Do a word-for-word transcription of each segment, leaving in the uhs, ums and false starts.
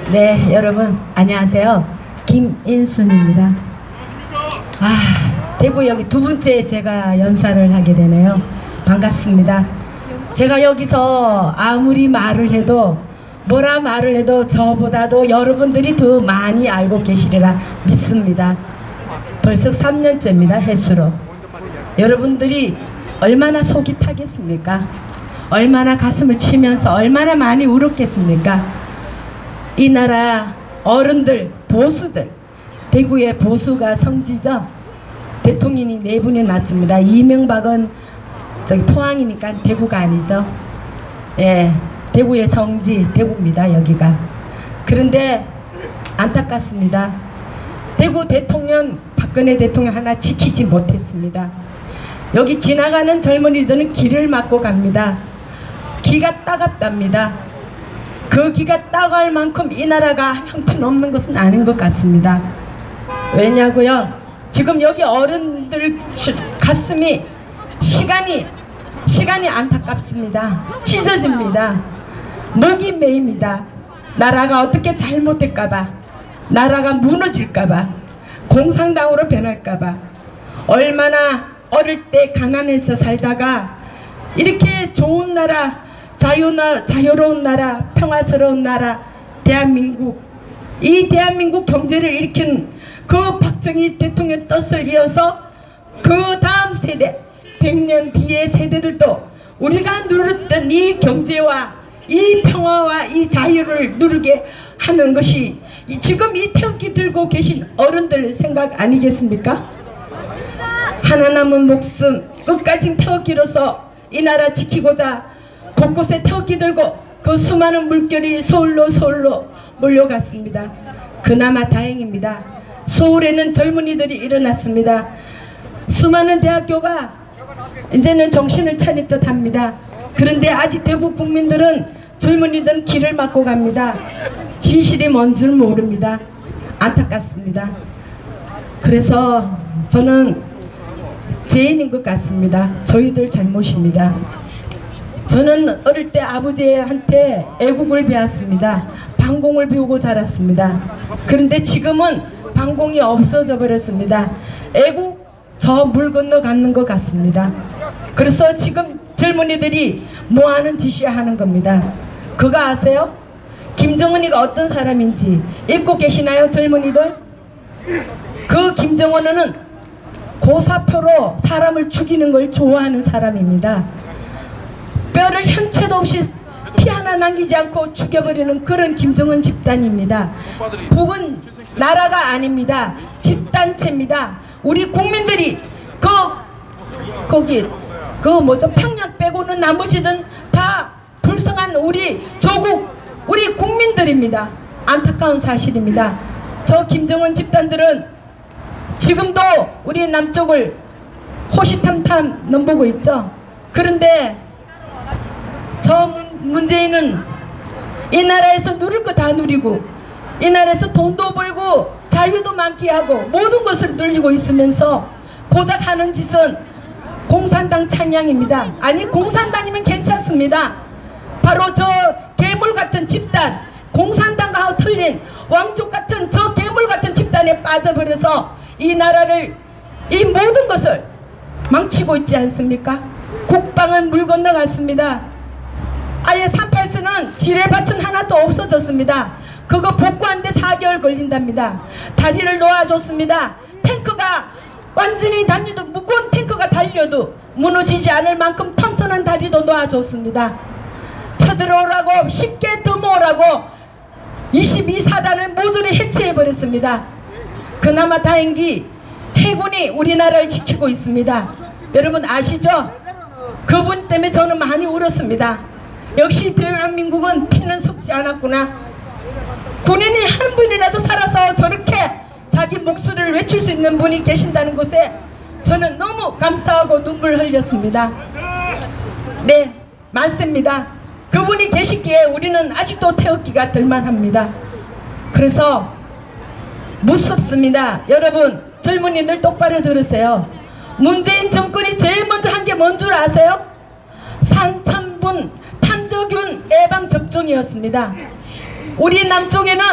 네, 여러분 안녕하세요. 김인순입니다. 아, 대구 여기 두 번째 제가 연사를 하게 되네요. 반갑습니다. 제가 여기서 아무리 말을 해도 뭐라 말을 해도 저보다도 여러분들이 더 많이 알고 계시리라 믿습니다. 벌써 삼 년째입니다. 횟수로. 여러분들이 얼마나 속이 타겠습니까? 얼마나 가슴을 치면서 얼마나 많이 울었겠습니까? 이 나라 어른들, 보수들, 대구의 보수가 성지죠. 대통령이 네 분이 났습니다. 이명박은 저기 포항이니까 대구가 아니죠. 예, 대구의 성지 대구입니다. 여기가. 그런데 안타깝습니다. 대구 대통령 박근혜 대통령 하나 지키지 못했습니다. 여기 지나가는 젊은이들은 길을 막고 갑니다. 기가 따갑답니다. 그 기가 따가울 만큼 이 나라가 형편없는 것은 아닌 것 같습니다. 왜냐고요? 지금 여기 어른들 가슴이 시간이 시간이 안타깝습니다. 찢어집니다. 목이 메입니다. 나라가 어떻게 잘못될까봐, 나라가 무너질까봐, 공산당으로 변할까봐. 얼마나 어릴 때 가난해서 살다가 이렇게 좋은 나라, 자유나, 자유로운 나라, 평화스러운 나라 대한민국, 이 대한민국 경제를 일으킨 그 박정희 대통령 뜻을 이어서 그 다음 세대, 백 년 뒤의 세대들도 우리가 누렸던 이 경제와 이 평화와 이 자유를 누르게 하는 것이 지금 이 태극기 들고 계신 어른들 생각 아니겠습니까? 하나 남은 목숨 끝까지 태극기로서 이 나라 지키고자 곳곳에 태극기 들고 그 수많은 물결이 서울로 서울로 몰려갔습니다. 그나마 다행입니다. 서울에는 젊은이들이 일어났습니다. 수많은 대학교가 이제는 정신을 차릴 듯 합니다. 그런데 아직 대구 국민들은, 젊은이들은 길을 막고 갑니다. 진실이 뭔 줄 모릅니다. 안타깝습니다. 그래서 저는 죄인인 것 같습니다. 저희들 잘못입니다. 저는 어릴 때 아버지한테 애국을 배웠습니다. 반공을 배우고 자랐습니다. 그런데 지금은 반공이 없어져 버렸습니다. 애국 저 물 건너 가는 것 같습니다. 그래서 지금 젊은이들이 뭐하는 짓이야 하는 겁니다. 그거 아세요? 김정은이가 어떤 사람인지 읽고 계시나요, 젊은이들? 그 김정은은 고사표로 사람을 죽이는 걸 좋아하는 사람입니다. 뼈를 한 채도 없이 피 하나 남기지 않고 죽여버리는 그런 김정은 집단입니다. 북은 나라가 아닙니다. 집단체입니다. 우리 국민들이 그 거기 그 뭐죠, 평양 빼고는 나머지는 다 불쌍한 우리 조국, 우리 국민들입니다. 안타까운 사실입니다. 저 김정은 집단들은 지금도 우리 남쪽을 호시탐탐 넘보고 있죠. 그런데 저 문재인은 이 나라에서 누릴 거 다 누리고, 이 나라에서 돈도 벌고 자유도 만끽하고 모든 것을 누리고 있으면서 고작 하는 짓은 공산당 찬양입니다. 아니, 공산당이면 괜찮습니다. 바로 저 괴물 같은 집단, 공산당과 틀린 왕족 같은 저 괴물 같은 집단에 빠져버려서 이 나라를, 이 모든 것을 망치고 있지 않습니까? 국방은 물 건너갔습니다. 아예 삼팔선은 지뢰밭은 하나도 없어졌습니다. 그거 복구하는데 사 개월 걸린답니다. 다리를 놓아줬습니다. 탱크가 완전히 달려도, 무거운 탱크가 달려도 무너지지 않을 만큼 튼튼한 다리도 놓아줬습니다. 쳐들어오라고, 쉽게 넘어오라고 이십이 사단을 모조리 해체해버렸습니다. 그나마 다행히 해군이 우리나라를 지키고 있습니다. 여러분 아시죠? 그분 때문에 저는 많이 울었습니다. 역시 대한민국은 피는 섞지 않았구나. 군인이 한 분이라도 살아서 저렇게 자기 목소리를 외칠 수 있는 분이 계신다는 것에 저는 너무 감사하고 눈물 흘렸습니다. 네, 많습니다. 그분이 계시기에 우리는 아직도 태극기가 들만합니다. 그래서 무섭습니다. 여러분, 젊은이들 똑바로 들으세요. 문재인 정권이 제일 먼저 한 게 뭔 줄 아세요? 삼천 분 탄저균 예방접종이었습니다. 우리 남쪽에는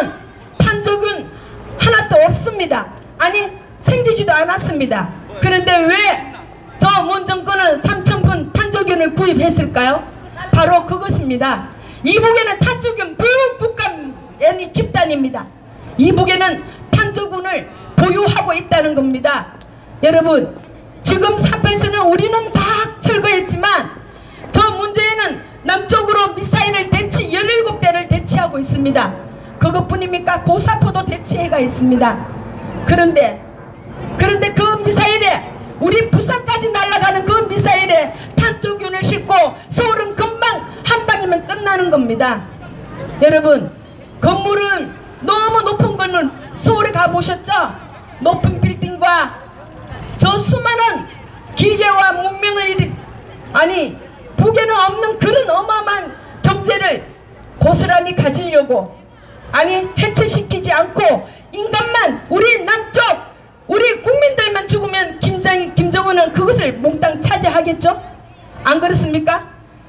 탄저균 하나도 없습니다. 아니 생기지도 않았습니다. 그런데 왜 저 문정권은 삼천 푼 탄저균을 구입했을까요? 바로 그것입니다. 이북에는 탄저균 보유국가 집단입니다. 이북에는 탄저균을 보유하고 있다는 겁니다. 여러분, 지금 삼팔선은 우리는 다 철거했지만 저 문제에는 남쪽으로 미사일을 대치 열일곱 대를 대치하고 있습니다. 그것뿐입니까? 고사포도 대치해가 있습니다. 그런데 그런데 그 미사일에 우리 부산까지 날아가는 그 미사일에 탄저균을 싣고 서울은 금방 한 방이면 끝나는 겁니다. 여러분, 건물은 너무 높은 건물 서울에 가보셨죠? 높은 빌딩과 저 수많은 기계와 문명을 아니 북에는 없는 그런 어마어마한 경제를 고스란히 가지려고 아니 해체시키지 않고 인간만 우리 남쪽 우리 국민들만 죽으면 김정, 김정은은 그것을 몽땅 차지하겠죠? 안 그렇습니까?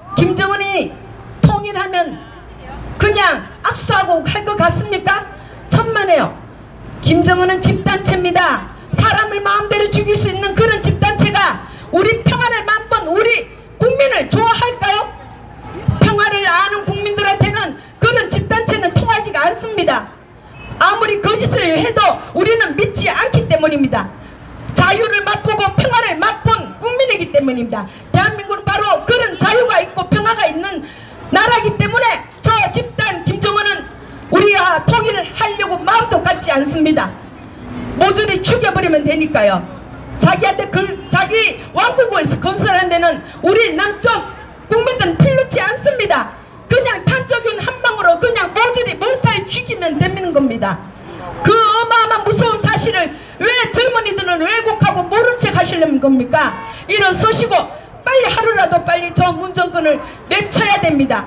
김정은이 통일하면 그냥 악수하고 할 것 같습니까? 천만에요. 김정은은 집단체입니다. 사람을 마음대로 죽일 수 있는 그런 집단체가 우리 평화를 만번 우리 국민을 좋아할까요? 평화를 아는 국민들한테는 그런 집단체는 통하지가 않습니다. 아무리 거짓을 해도 우리는 믿지 않기 때문입니다. 자유를 맛보고 평화를 맛본 국민이기 때문입니다. 대한민국은 바로 그런 자유가 있고 평화가 있는 나라이기 때문에 저 집단 김정은은 우리가 통일을 하려고 마음도 갖지 않습니다. 모조리 죽여버리면 되니까요. 자기한테 그, 자기 왕국을 건설한 데는 우리 남쪽 국민들은 필요치 않습니다. 그냥 탄저균 한 방으로 그냥 모조리 몰살 죽이면 되는 겁니다. 그 어마어마한 무서운 사실을 왜 젊은이들은 왜곡하고 모른 척 하시려는 겁니까? 일어서시고 빨리 하루라도 빨리 저 문정권을 내쳐야 됩니다.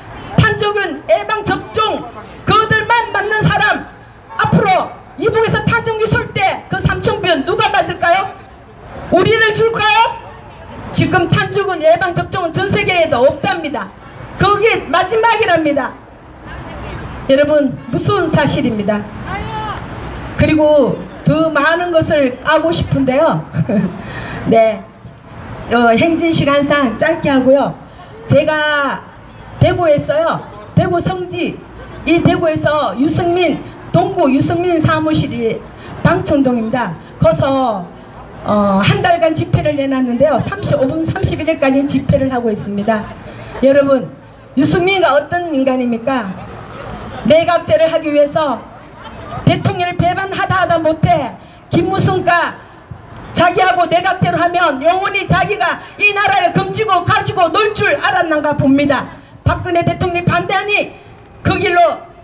탄저균 예방접종 그들만 맞는 사람 앞으로 이북에서 탄저균 쏠 때 그 삼천 분 누가 맞을까요? 우리를 줄까요? 지금 탄저균 예방접종은 전 세계에도 없답니다. 그게 마지막이랍니다. 여러분, 무서운 사실입니다. 그리고 더 많은 것을 까고 싶은데요. 네, 어, 행진시간상 짧게 하고요. 제가 대구에서요, 대구 성지, 이 대구에서 유승민, 동구 유승민 사무실이 방천동입니다. 거기서 어, 한 달간 집회를 내놨는데요. 삼십오 분 삼십일 일까지 집회를 하고 있습니다. 여러분, 유승민이가 어떤 인간입니까? 내각제를 하기 위해서 대통령을 배반하다 하다 못해 김무성과 자기하고 내각제로 하면 영원히 자기가 이 나라를 금지고 가지고 놀 줄 알았는가 봅니다. 박근혜 대통령이 반대하니 그 길로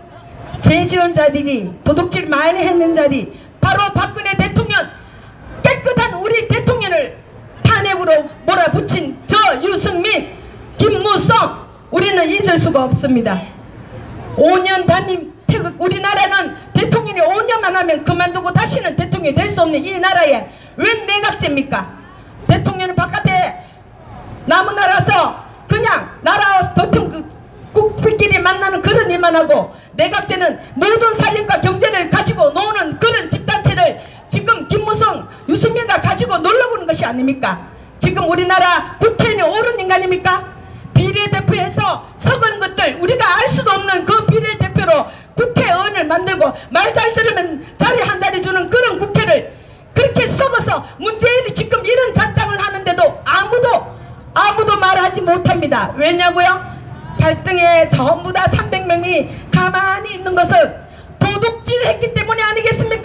재지원 자들이 도둑질 많이 했는 자리 바로 박근혜 대통령 깨끗한 우리 대통령을 탄핵으로 몰아붙인 저 유승민, 김무성 우리는 잊을 수가 없습니다. 오 년 단임 태극 우리나라는 대통령이 오 년만 하면 그만두고 다시는 대통령이 될 수 없는 이 나라에 웬 내각제입니까? 대통령은 바깥에 남은 나라서 그냥 나라와 국민끼리 만나는 그런 일만 하고 내각제는 모든 살림과 경제를 가지고 노는 그런 집단체를 지금 김무성, 유승민가 가지고 놀러오는 것이 아닙니까? 지금 우리나라 국회의원이 옳은 인간입니까? 비례대표에서 썩은 것들 우리가 알 수도 없는 그 비례대표로 국회의원을 만들고 말 잘 들으면 자리 한 자리 주는 그런 국회를 그렇게 썩어서 문재인이 지금 이런 작당을 하는데도 아무도 아무도 말하지 못합니다. 왜냐고요? 발등에 전부 다 삼백 명이 가만히 있는 것은 도둑질을 했기 때문이 아니겠습니까?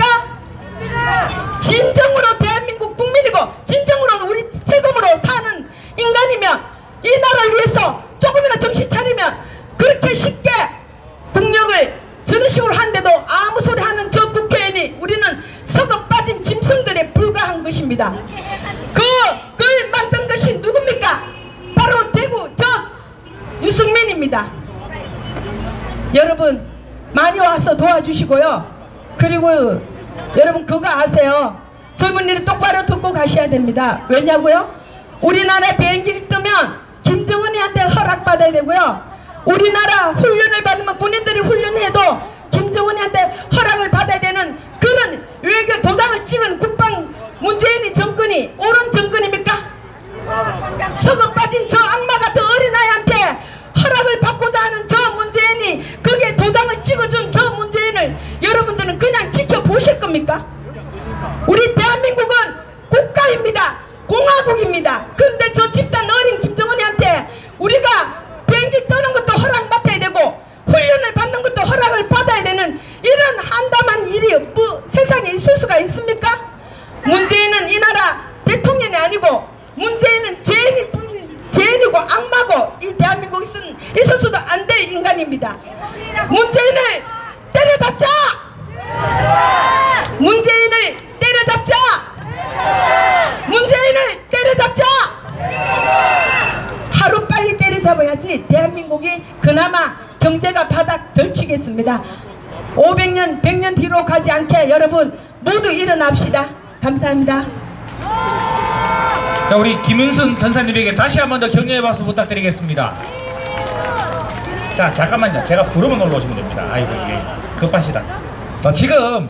진정으로 대한민국 국민이고 진정으로 우리 세금으로 사는 인간이면 이 나라를 위해서 조금이나 정신 차리면 그렇게 쉽게 국력을 저런 식으로 하는데도 아무 소리 하는 저 국회의원이 우리는 썩어 빠진 짐승들에 불과한 것입니다. 그, 그걸 만든 것이 누굽니까? 바로 대구 저 유승민입니다. 여러분 많이 와서 도와주시고요. 그리고 여러분 그거 아세요? 젊은이들 똑바로 듣고 가셔야 됩니다. 왜냐고요? 우리나라 비행기를 뜨면 김정은이한테 허락받아야 되고요. 우리나라 훈련을 받으면 군인들이 훈련해도 김정은한테 허락을 받아야 되는 그런 외교 도장을 찍은 국방 문재인이 정권이 옳은 정권입니까? 썩어 빠진 저 악마 같은 어린아이한테 허락을 받고자 하는 저 문재인이 거기에 도장을 찍어준 저 문재인을 여러분들은 그냥 지켜보실 겁니까? 우리 대한민국은 국가입니다. 공화국입니다. 근데 저 집단 어린 김정은이한테 우리가 비행기 떠는 것도 허락 맡아야 되고 훈련을 받는 것도 허락을 받아야 되는 이런 한담한 일이 뭐 세상에 있을 수가 있습니까? 문재인은 이 나라 대통령이 아니고 문재인은 죄인이, 죄인이고 악마고 이 대한민국에 있은, 있어서도 안 될 인간입니다. 문재인을 때려잡자! 문재인을 때려잡자! 문재인을 때려잡자! 하루 빨리 때려잡아야지 대한민국이 그나마 경제가 바닥 덜 치겠습니다. 오백 년, 백 년 뒤로 가지 않게 여러분 모두 일어납시다. 감사합니다. 자, 우리 김윤순 전사님에게 다시 한 번 더 격려의 박수 부탁드리겠습니다. 자, 잠깐만요. 제가 부르면 올라오시면 됩니다. 아이고, 예. 급하시다. 자, 지금